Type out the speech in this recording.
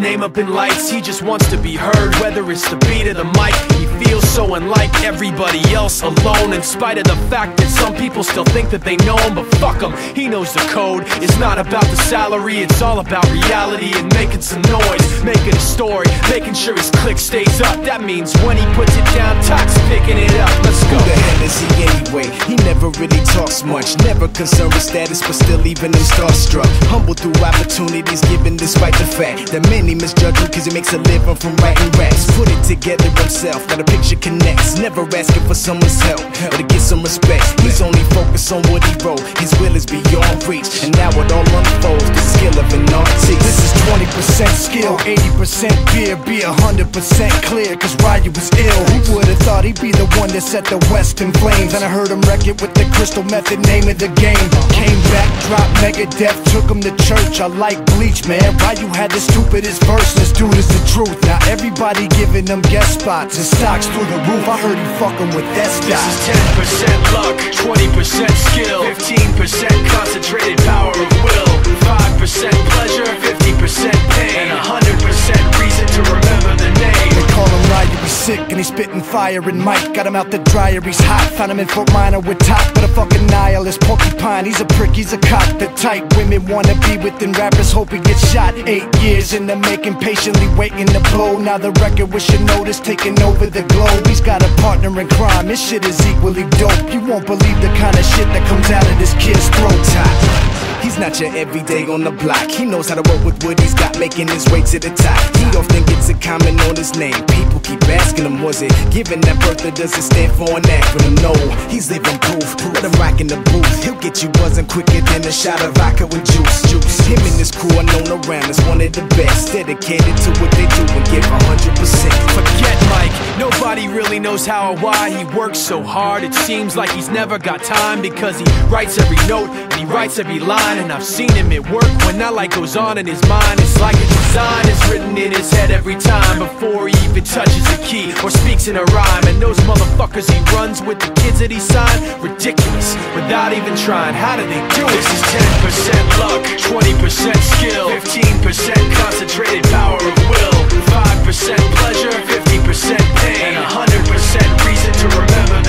name up in lights. He just wants to be heard, whether it's the beat or the mic. He feels so unlike everybody else, alone, in spite of the fact that some people still think that they know him. But fuck him, he knows the code. It's not about the salary, it's all about reality and making some noise, making a story, making sure his click stays up. That means when he puts it down, Tox picking it up. Let's go. Who the hell is he anyway? He never really talks much, never concerned with status, but still even him starstruck. Humble through opportunities given despite the fact that many misjudge him cause he makes a living from writing raps. Put it together himself, now the picture connects. Never asking for someone's help or to get some respect. He's only focused on what he wrote. His will is beyond reach, and now it all unfolds, the skill of an artist. This is 20% skill, 80% fear, be 100% clear, cause Ryu was ill. Who would've thought he'd be the one that set the West in flames? And I heard him wreck it with the Crystal Method, name of the game. Came back, dropped Megadeth, took him to church. I like Bleach, man. Ryu had the stupidest verse, this dude is the truth. Now everybody giving them guest spots, his stocks through the roof. I heard he fucking with that stock. This is 10% luck, 20% skill, 15% concentrated power of will, 5% pleasure, 50% pain, and 100% reason to remember the name. They call him Ryu, he's sick and he's spitting fire. And Mike got him out the dryer, he's hot. Found him in Fort Minor with Top, but a fucking nihilist porcupine. He's a prick, he's a cock. The type women wanna be within, rappers hope he gets shot. 8 years in the making, patiently waiting to blow. Now the record with your notice taking over the globe. He's got a partner in crime, this shit is equally dope. You won't believe the kind of shit that comes out of this kid's throat. He's not your everyday on the block. He knows how to work with what he's got, making his way to the top. He often gets a comment on his name. People keep asking him, was it given that birth or does it stand for an acronym? No, he's living proof. Let him rock in the booth. He'll get you buzzing quicker than a shot of vodka with juice. Him and his crew are known around as one of the best, dedicated to what they do and give 100%. Forget Mike, nobody really knows how or why he works so hard. It seems like he's never got time, because he writes every note and he writes every line. And I've seen him at work when that light goes on in his mind. It's like a design is written in his head every time, before he even touches a key or speaks in a rhyme. And those motherfuckers he runs with, the kids that he signed, ridiculous, without even trying. How do they do it? This is 10% luck, 20% skill, 15% concentrated power of will, 5% pleasure, 50% pain, and 100% reason to remember